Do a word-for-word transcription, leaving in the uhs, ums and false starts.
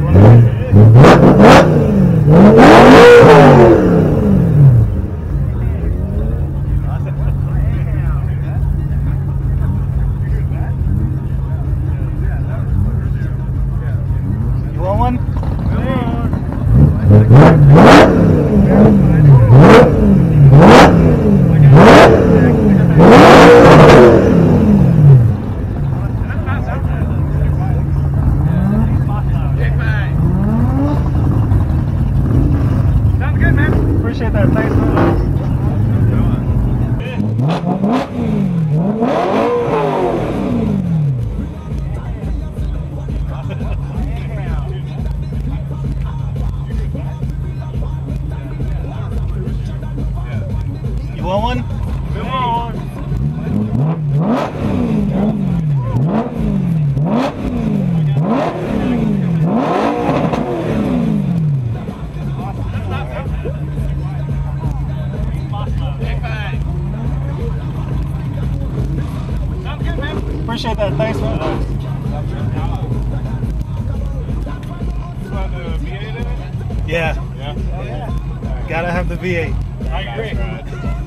You want one? Come on. Appreciate that. Thanks, man. Yeah. Yeah. Gotta have the V eight. I agree.